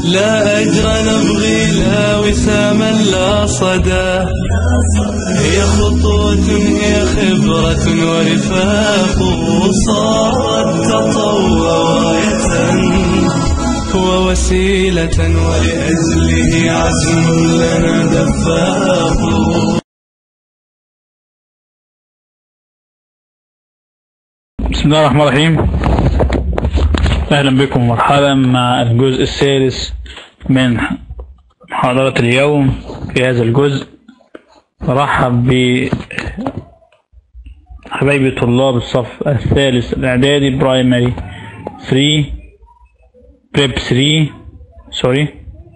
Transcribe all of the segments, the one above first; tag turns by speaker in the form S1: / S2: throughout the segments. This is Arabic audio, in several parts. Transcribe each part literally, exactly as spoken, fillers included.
S1: لا أجر نبغي لا وساما لا صدى، هي خطوة هي خبرة ورفاق، صارت تطوع غاية ووسيلة ولأجله عزم لنا دفاق.
S2: بسم الله الرحمن الرحيم. أهلا بكم ومرحبا مع الجزء الثالث من محاضرة اليوم. في هذا الجزء أرحب بحبايبي طلاب الصف الثالث الإعدادي برايمري ثري بريب ثري سوري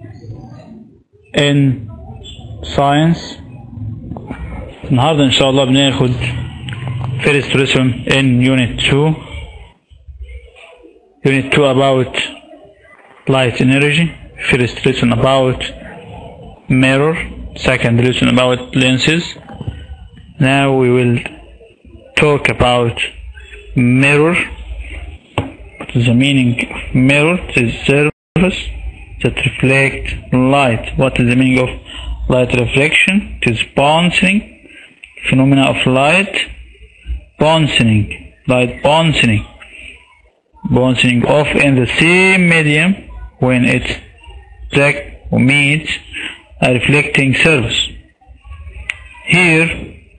S2: in science. النهاردة إن شاء الله بناخد first lesson in unit two. Unit two about light energy. First lesson about mirror. Second lesson about lenses. Now we will talk about mirror. What is the meaning of mirror? It is surface that reflect light. What is the meaning of light reflection? It is bouncing, phenomena of light. Bouncing, light bouncing, bouncing off in the same medium when it strikes or meets a reflecting surface. Here,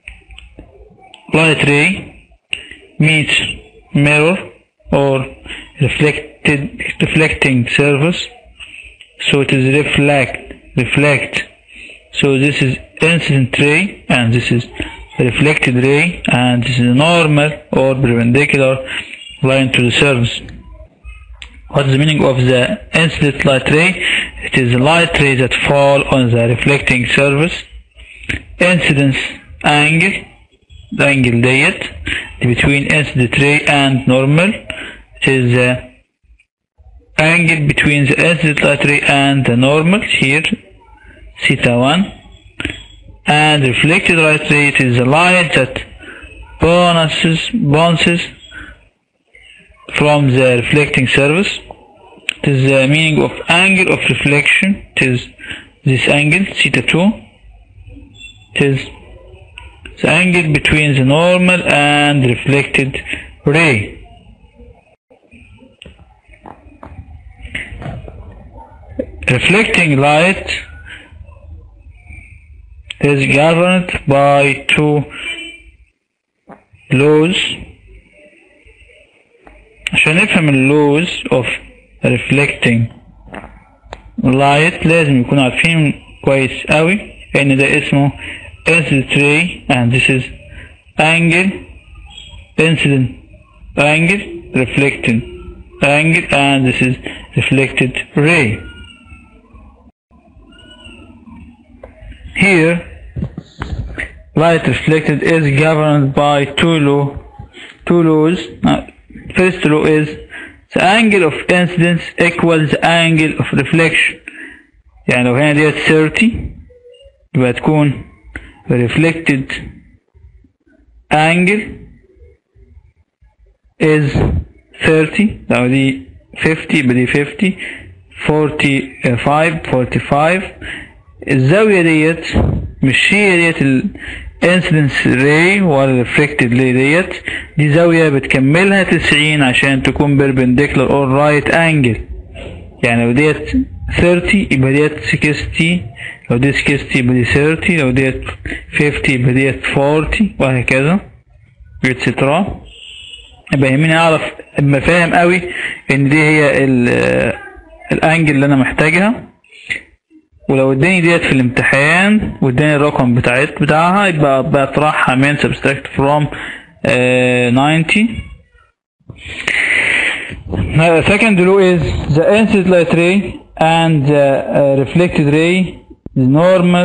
S2: light ray meets mirror or reflected reflecting surface, so it is reflect reflect. So this is incident ray and this is reflected ray, and this is a normal or perpendicular line to the surface. What is the meaning of the incident light ray? It is a light ray that fall on the reflecting surface. Incidence angle, the angle ديت between incident ray and normal. It is the angle between the incident light ray and the normal, here theta one. And reflected light ray, it is a light that bounces, bounces from the reflecting surface. It is the meaning of angle of reflection. It is this angle, theta two. It is the angle between the normal and reflected ray. Reflecting light is governed by two laws. عشان نفهم ال laws of reflecting light لازم يكون عارفين كويس قوي ان ده اسمه incident ray and this is angle, incident angle, reflected angle, and this is reflected ray. Here, light reflected is governed by two law, two laws. Uh, first law is the angle of incidence equals the angle of reflection. يعني لو هنا ديت thirty يبقى تكون reflected angle is thirty. لو دي fifty يبقى دي fifty. forty-five forty-five. الزاوية ديت مش هي ديت ال incidence ray ولا reflected ray ديت، دي زاوية بتكملها تسعين عشان تكون perpendicular or right angle. يعني لو ديت thirty يبقى ديت sixty، لو ديت sixty يبقى دي thirty، لو ديت fifty يبقى ديت forty، وهكذا etcetera. يبقى يهمني اعرف ابقى فاهم قوي ان دي هي الانجل اللي انا محتاجها. ولو اداني ديت في الامتحان واداني الرقم بتاعت بتاعها يبقى بطرحها من subtract from uh, ninety. Now, second law is the incident light ray and the uh, reflected ray is normal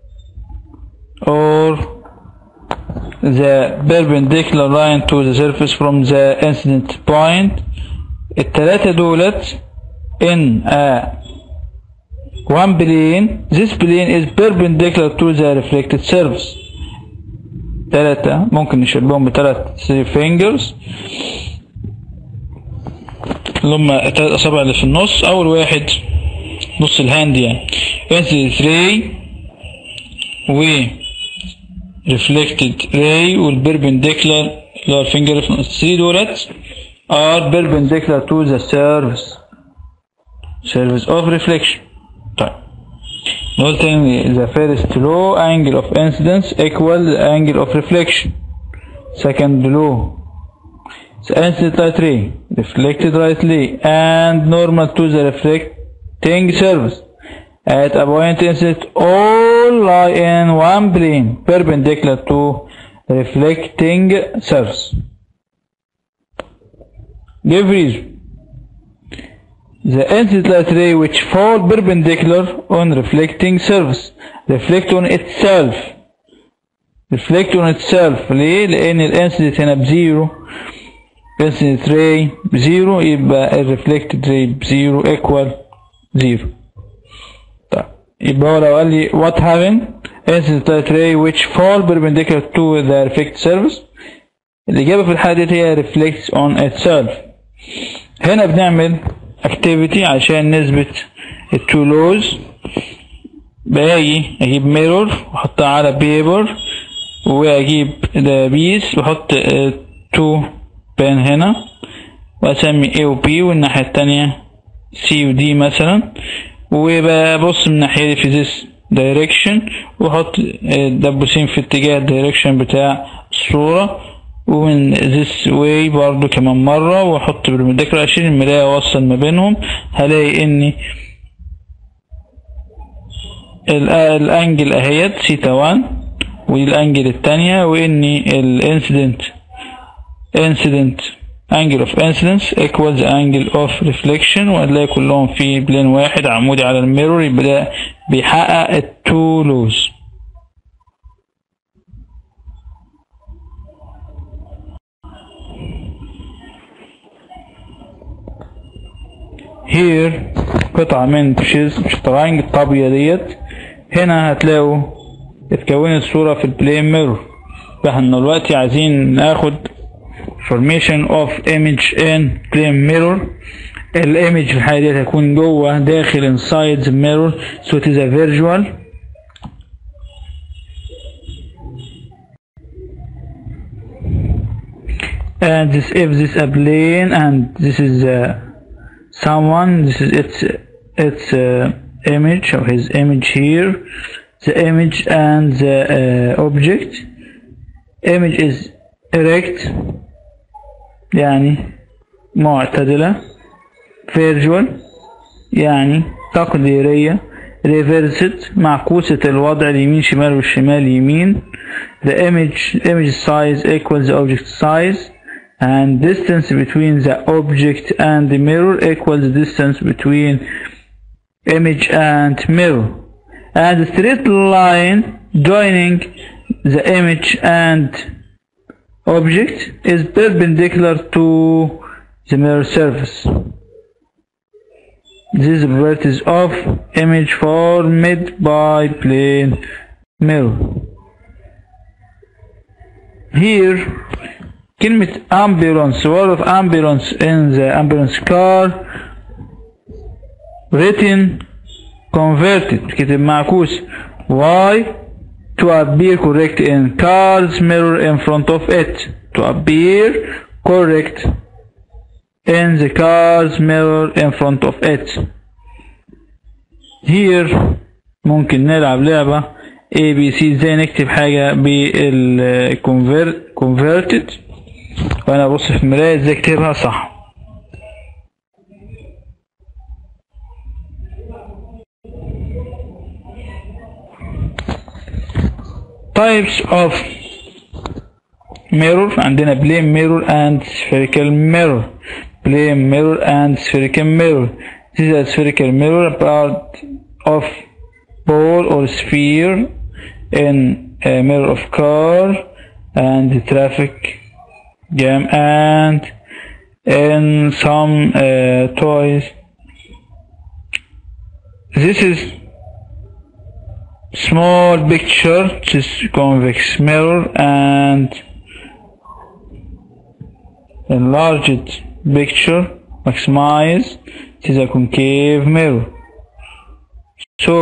S2: or the perpendicular line to the surface from the incident point. التلاتة دولت in a one plane. This plane is perpendicular to the reflected surface. تلاتة ممكن نشبههم بتلات fingers اللي هم التلات أصابع اللي في النص. أول واحد نص الهاند يعني incident ray و reflected ray والperpendicular اللي هو الفينجر الثري دولت are perpendicular to the surface surface of reflection. طيب نقول تاني the first law angle of incidence equals the angle of reflection. Second law the incident light ray reflected rightly and normal to the reflecting surface at a point incident all lie in one plane perpendicular to reflecting surface. Give reason. The incident light ray which fall perpendicular on reflecting surface reflect on itself reflect on itself ليه؟ لأن الانسيدنت هنا بزيرو incident ray بزيرو يبقى ال reflected ray بزيرو equal زيرو. طيب يبقى هو لو قال لي what happened incident light ray which fall perpendicular to the reflected surface الإجابة في الحالة دي هي reflects on itself. هنا بنعمل activity عشان نثبت التو لوز. باجي اجيب ميرور واحطها على بيبر واجيب ده بيس واحط تو بين هنا واسمي A و B والناحية التانية C و D مثلا وببص من الناحية دي في this direction واحط دبوسين في اتجاه الدايركشن بتاع الصورة ومن this way برضو كمان مرة واحط بالمدكرة اشيل المراية واوصل ما بينهم هلاقي اني الانجل اهيت سيتا واحد ودي الانجل التانية واني الانسيدنت incident angle of incidence equals the angle of reflection وهتلاقي كلهم في بلين واحد عمودي على الميرور يبقى ده بيحقق التو لوز. here قطعة من شطرنج الطابية ديت هنا هتلاقوا اتكونت صورة في البلين ميرور. فاحنا دلوقتي عايزين ناخد formation of image in plane mirror. الامج في الحالة دي هتكون جوه داخل inside the mirror so it is a visual and this if this a plane and this is uh, someone this is its its uh, image or his image here the image and the uh, object image is erect يعني معتدلة visual يعني تقديرية reversed معكوسة الوضع اليمين شمال والشمال يمين the image image size equals the object size and distance between the object and the mirror equals the distance between image and mirror and the straight line joining the image and object is perpendicular to the mirror surface. These properties of image formed by plane mirror. Here كلمة ambulance word of ambulance in the ambulance car written converted كتب معكوس why to appear correct in car's mirror in front of it to appear correct in the car's mirror in front of it. Here ممكن نلعب لعبة A B C ازاي نكتب حاجة بال converted وانا ابص في المراية ازاي اكتبها صح. types of mirror عندنا plane mirror and spherical mirror plane mirror and spherical mirror. This is a spherical mirror part of ball or sphere in a mirror of car and traffic jam and in some uh, toys. This is small picture, this is convex mirror and enlarged picture maximize, this is a concave mirror. So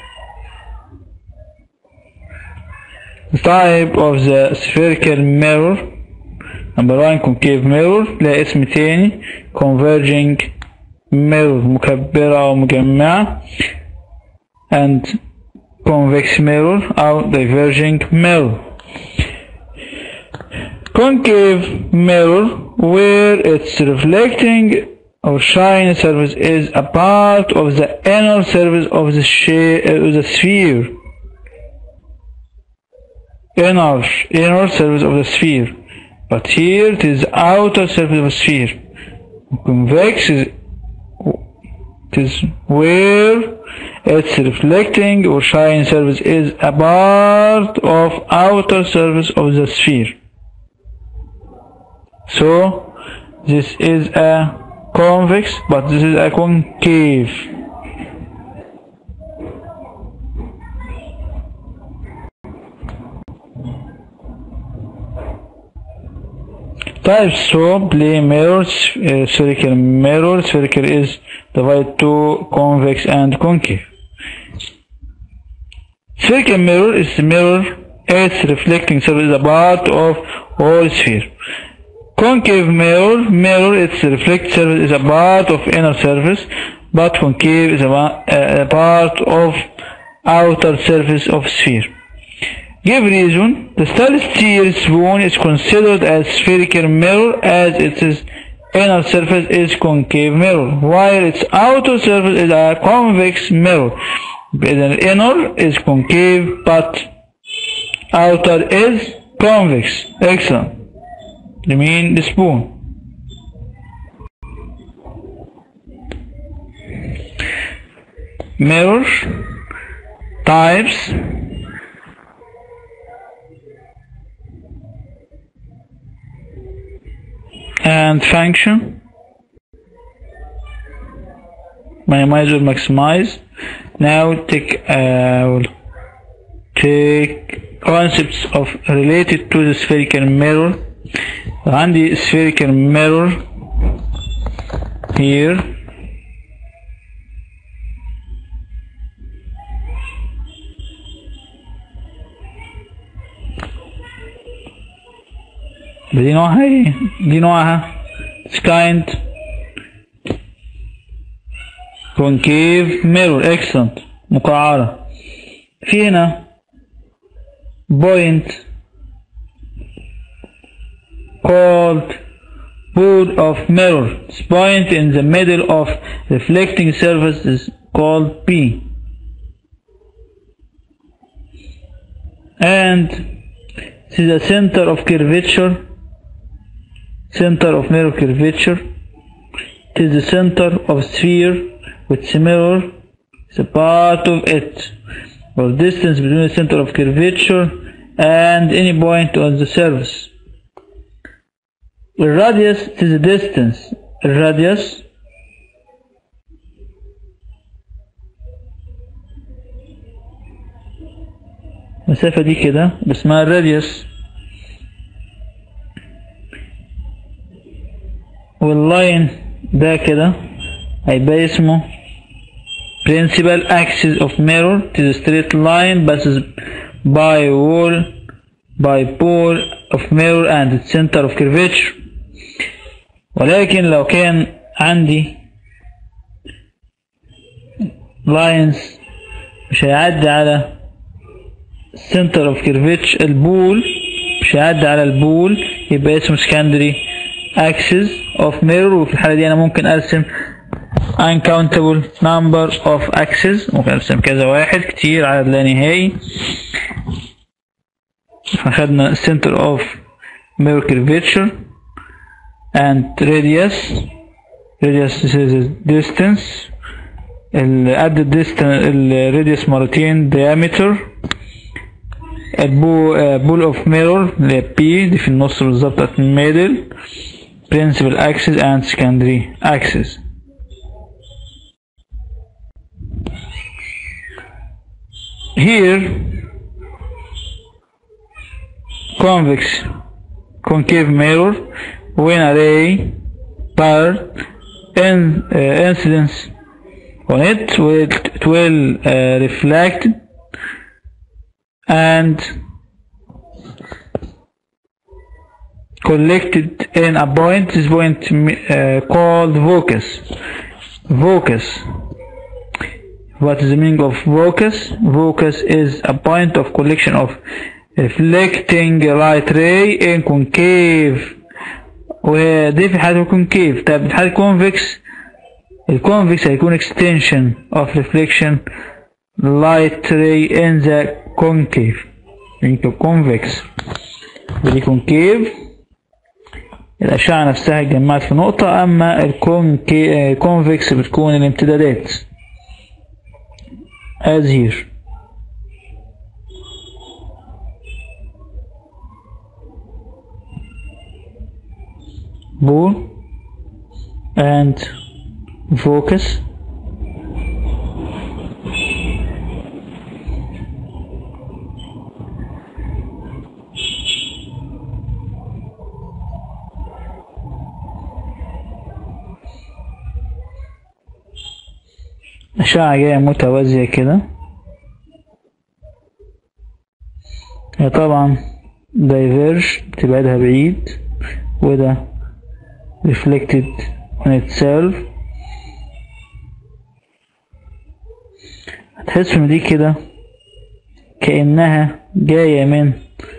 S2: the type of the spherical mirror number one concave mirror لها اسم تاني converging mirror مكبرة أو مجمعة and convex mirror أو diverging mirror. Concave mirror where its reflecting or shiny surface is a part of the inner surface of the, of the sphere. Inner, inner surface of the sphere. But here it is outer surface of a sphere. Convex is, it is where its reflecting or shiny surface is a part of outer surface of the sphere. So this is a convex, but this is a concave. Types so plane mirrors, uh, spherical mirror. Spherical is divided to convex and concave. Spherical mirror is the mirror. Its reflecting surface is a part of whole sphere. Concave mirror, mirror its reflected surface is a part of inner surface, but concave is a, a part of outer surface of sphere. Give reason. The stainless steel spoon is considered as spherical mirror as its inner surface is concave mirror, while its outer surface is a convex mirror. The inner is concave, but outer is convex. Excellent. You mean the spoon. Mirror types. And function. Minimize or maximize. Now take uh, we'll take concepts of related to the spherical mirror. عندي spherical mirror here. دي نوعها ايه؟ دي نوعها it's kind concave mirror. excellent. مقعرة. في هنا point called pole of mirror. This point in the middle of reflecting surface is called P. And this is the center of curvature. Center of mirror curvature. It is the center of sphere which mirror is a part of it, or distance between the center of curvature and any point on the surface. The radius is the distance. The radius المسافة دي كده اسمها الراديوس. واللاين ده كده هيبقى اسمه principal axis of mirror. It is a straight line passes by wall by pole of mirror and its center of curvature. ولكن لو كان عندي lines مش هيعدي على center of curvature البول، مش هيعدي على البول، يبقى اسمه secondary axis of mirror. وفي الحالة دي أنا ممكن أرسم uncountable number of axes، ممكن أرسم كذا واحد كتير عدد لا نهائي. أخدنا center of mirror curvature and radius. radius is the distance. add the distance الراديوس مرتين diameter. البول of mirror اللي هي P دي في النص بالظبط at middle. principal axis and secondary axis. Here convex concave mirror when array pair in uh, incidence on it, it will uh, reflect and collected in a point. This point uh, called focus. Focus. What is the meaning of focus? Focus is a point of collection of reflecting light ray in concave. ودي في حالة concave. طيب في حالة convex، الconvex هيكون extension of reflection light ray in the concave. يمكن convex ودي concave، الأشعة نفسها اتجمعت في نقطة. أما الconvex بتكون الامتدادات as here. Ball and focus. أشعة جاية متوازية كده، هي طبعا diverge بتبعدها بعيد، وده reflected on itself. هتحس ان دي كده كأنها جاية من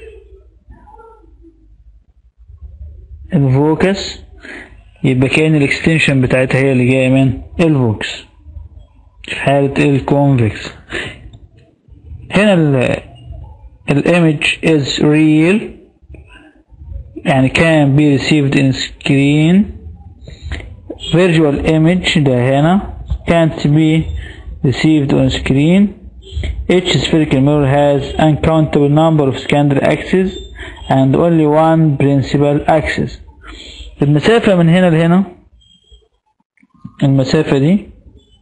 S2: الفوكس، يبقى كأن الاكستنشن بتاعتها هي اللي جاية من الفوكس في حالة الكونفكس. هنا ال image is real يعني can be received in screen. Virtual image ده هنا can't be received on screen. Each spherical mirror has uncountable number of secondary axes and only one principal axis. المسافة من هنا لهنا، المسافة دي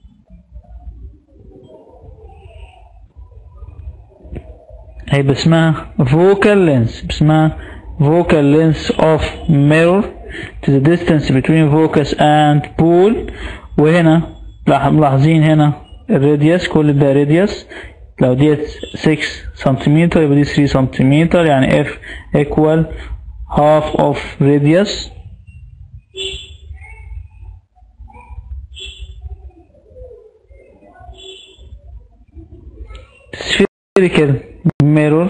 S2: هيبقى اسمها focal length، اسمها focal length of mirror to the distance between focus and pole. وهنا ملاحظين هنا الراديوس، كل ده راديوس. لو ديت ستة سنتيمتر يبقى دي ثلاثة سنتيمتر، يعني F equal half of radius. spherical mirror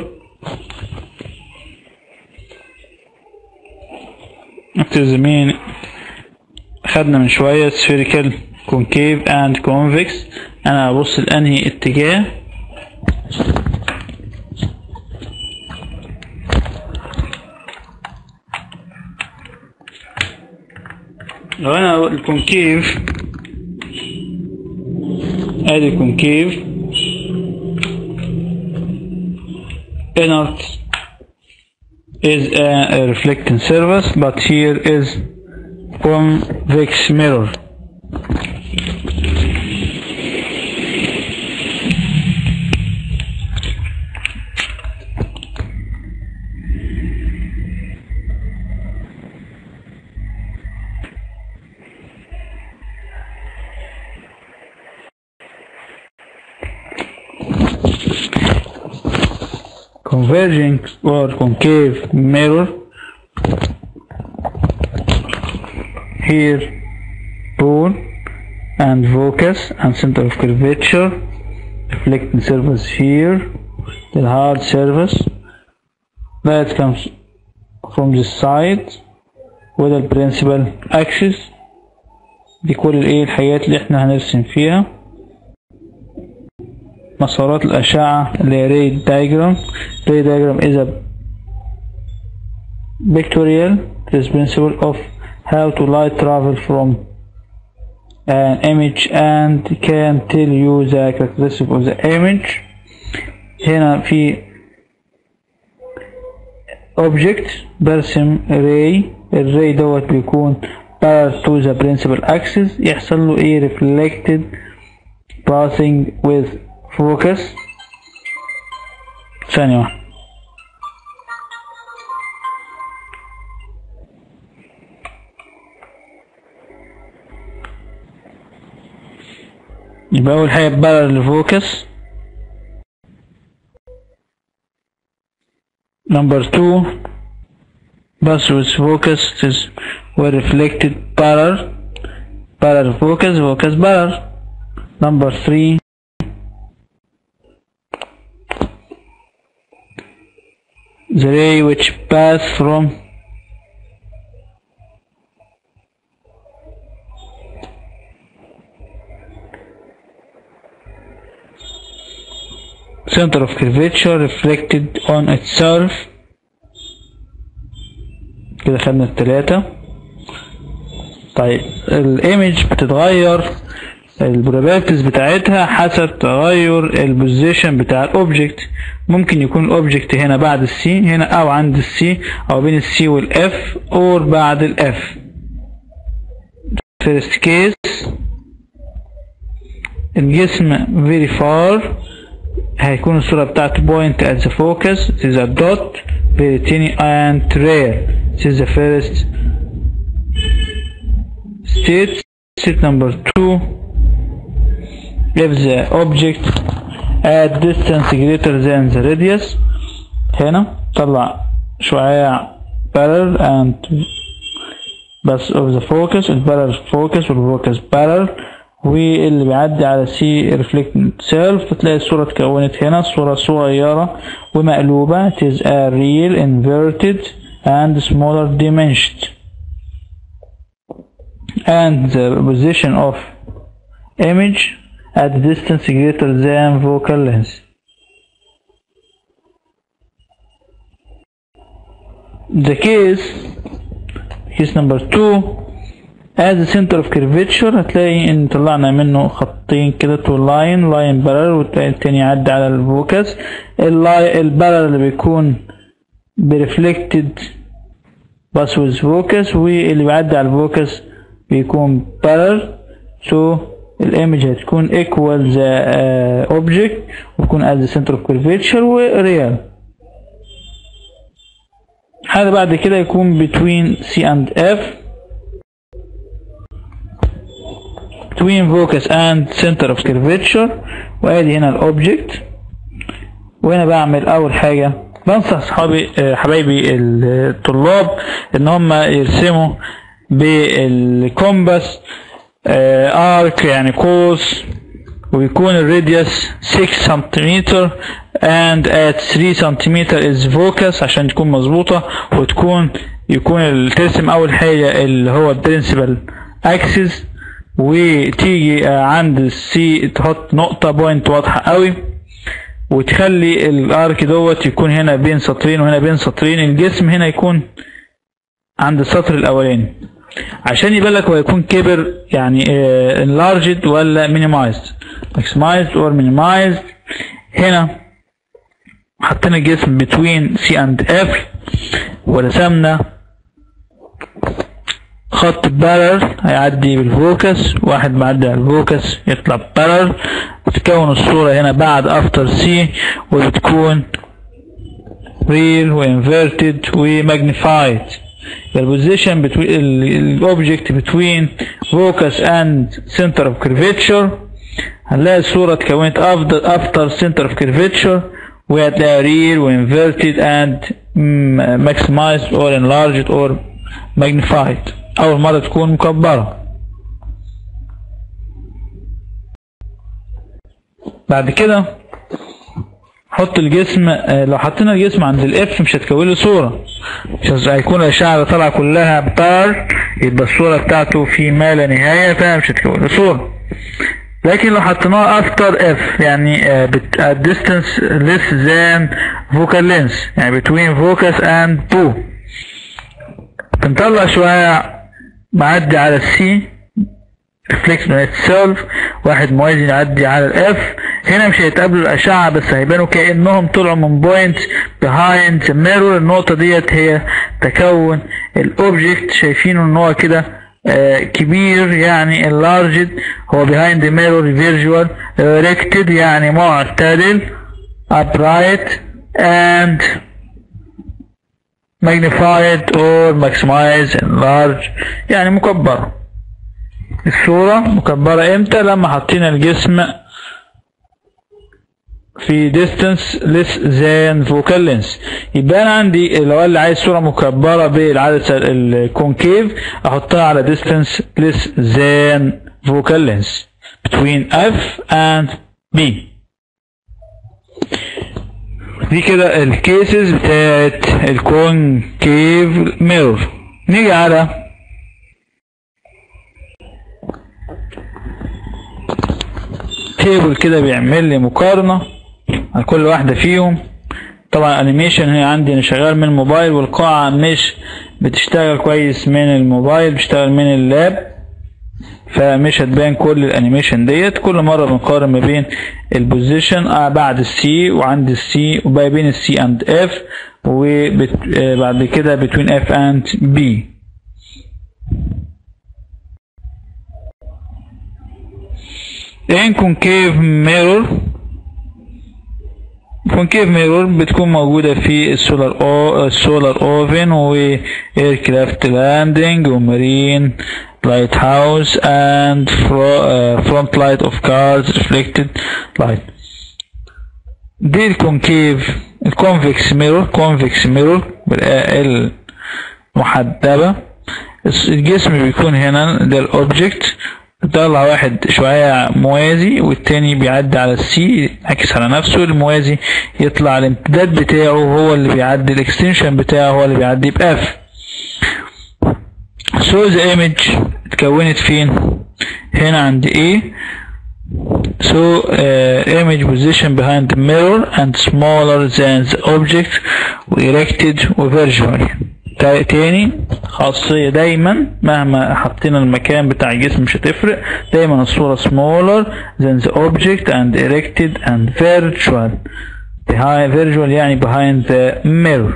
S2: متزمين خدنا من شوية spherical concave and convex. انا ابص لانهي اتجاه، لو انا الكونكيف ادي الكونكيف inert is a, a reflecting surface, but here is convex mirror. Converging or concave mirror, here pole and focus and center of curvature, reflecting surface here, the hard surface that comes from this side with the principal axis. دي كل الايه الحاجات اللي احنا هنرسم فيها مسارات الأشعة اللي هي ray diagram. Ray diagram is a pictorial principle of how to light travel from an image and can tell you the characteristic of the image. هنا في object برسم ray، الray دوت بيكون parallel to the principal axis، يحصل له ايه reflected passing with focus. ثانية واحدة، يبقى أول حاجة parallel focus. Number two, bus with focus is where reflected parallel, parallel focus, focus parallel. Number three, the ray which pass from center of curvature reflected on itself. كده خدنا التلاتة. طيب الايمج بتتغير البروبابيلتيز بتاعتها حسب تغير البوزيشن بتاع الاوبجكت. ممكن يكون الاوبجكت هنا بعد السي هنا، او عند السي، او بين السي والاف، او بعد الاف. first case الجسم very far هيكون الصورة بتاعته point at the focus. It is a dot, very tiny and rare. This is the first state. State number two, if the object at distance greater than the radius. هنا طلع شعاع parallel and بس of the focus ال parallel focus وال focus parallel، واللي بيعدي على سي reflecting itself. فتلاقي الصورة اتكونت هنا صورة صغيرة ومقلوبة. It is a real inverted and smaller diminished, and the position of image at distance greater than focal length. The case case number two, at the center of curvature هتلاقي ان طلعنا منه خطين كده تو لاين، لاين بارل والتاني التاني يعدي على الفوكس. البارل اللي بيكون بريفلكتد بس with focus، واللي بيعدي على الفوكس بيكون بارل. so الايمج هتكون equal the uh, object وتكون at the center of curvature وريال. هذا بعد كده يكون between C and F، between focus and center of curvature. وادي هنا الاوبجكت. وهنا بعمل اول حاجة بنصح صحابي حبايبي الطلاب ان هم يرسموا بالكومباس ارك يعني قوس، ويكون الراديوس ستة سنتيمتر and at ثلاثة سنتيمتر is focus عشان تكون مظبوطة. وتكون يكون ترسم اول حاجة اللي هو البرنسبل اكسس، وتيجي عند السي تحط نقطة بوينت واضحة قوي، وتخلي الارك دوت يكون هنا بين سطرين وهنا بين سطرين. الجسم هنا يكون عند السطر الاولاني عشان يبان لك هو يكون كبر يعني enlarged ولا minimized، maximized or minimized. هنا حطينا الجسم between C and F، ورسمنا خط بارل هيعدي بالفوكس، واحد معدي على الفوكس يطلع بارل، وتكون الصورة هنا بعد افتر سي، وبتكون real وinverted وماجنيفايد. The position between the object between focus and center of curvature هنلاقي الصورة اتكونت after after center of curvature، وهتلاقي real وinverted and maximized or enlarged or magnified. أول مرة تكون مكبرة. بعد كده حط الجسم. لو حطينا الجسم عند الاف مش هتكون له صورة، مش هيكون الأشعة طالعة كلها بار، يبقى الصورة بتاعته في ما لا نهاية، فمش هتكون له صورة. لكن لو حطيناه افتر اف يعني at distance less than focal length يعني between focus and two، بنطلع شوية معدي على السي reflects on itself، واحد موازي يعدي على الاف. هنا مش هيتقابلوا الاشعة بس هيبانوا كأنهم طلعوا من بوينت behind the mirror. النقطة ديت هي تكون الاوبجكت، شايفينه ان هو كده آه كبير يعني enlarged، هو behind the mirror visual erected يعني معتدل upright and magnified or maximized enlarged يعني مكبر. الصورة مكبرة امتى؟ لما حطينا الجسم في distance less than focal length. يبقى انا عندي لو قال لي عايز صورة مكبرة بالعدسة الكونكيف احطها على distance less than focal length between F and B. دي كده الكيسز بتاعت الكونكيف ميرور. نيجي على تيبل كده بيعمل لي مقارنة على كل واحدة فيهم. طبعا الانيميشن هي عندي انا شغال من الموبايل، والقاعة مش بتشتغل كويس من الموبايل، بتشتغل من اللاب، فمش هتبان كل الانيميشن ديت. كل مرة بنقارن ما بين البوزيشن آه بعد السي وعند السي وبين بين السي اند اف، وبعد كده بين اف اند بي. ان كونكيف ميرور، كونكيف ميرور بتكون موجودة في السولار او السولار اوفن وايركرافت لاندنج ومارين لايت هاوس and front light of cars reflected light. دي الكونكيف الكونفكس ميرور، كونفكس ميرور المحدبة. الجسم بيكون هنا ده الاوبجكت، طلع واحد شوية موازي والتاني بيعدي على السي يعكس على نفسه. الموازي يطلع الامتداد بتاعه هو اللي بيعدي، الاكستنشن بتاعه هو اللي بيعدي باف. so the image اتكونت فين؟ هنا عند A. so uh, image position behind the mirror and smaller than the object erected وفيرجوال. تاني خاصية دايما مهما حطينا المكان بتاع الجسم مش هتفرق، دايما الصورة smaller than the object and erected and virtual. behind virtual يعني behind the mirror.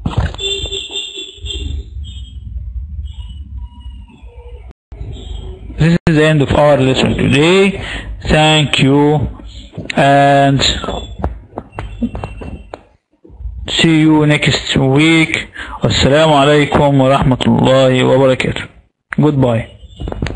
S2: This is the end of our lesson today. Thank you and see you next week. Wassalamu alaikum wa rahmatullahi wa barakatuh. Goodbye.